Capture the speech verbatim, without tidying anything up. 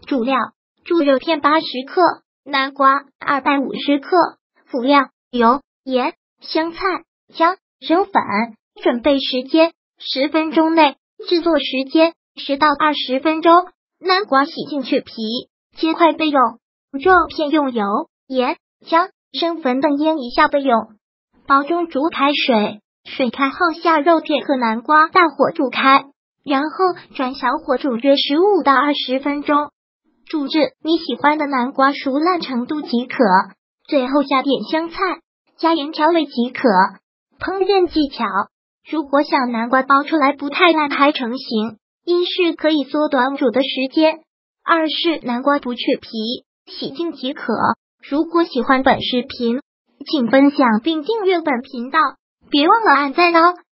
主料：猪肉片八十克，南瓜二百五十克。辅料：油、盐、香菜、姜、生粉。准备时间：十分钟内。制作时间：十到二十分钟。南瓜洗净去皮，切块备用。肉片用油、盐、姜、生粉等腌一下备用。煲中煮开水，水开后下肉片和南瓜，大火煮开，然后转小火煮约十五到二十分钟，煮至你喜欢的南瓜熟烂程度即可。最后下点香菜，加盐调味即可。烹饪技巧：如果想南瓜煲出来不太烂还成型，一是可以缩短煮的时间，二是南瓜不去皮，洗净即可。如果喜欢本视频，请分享并订阅本频道，别忘了按赞哦。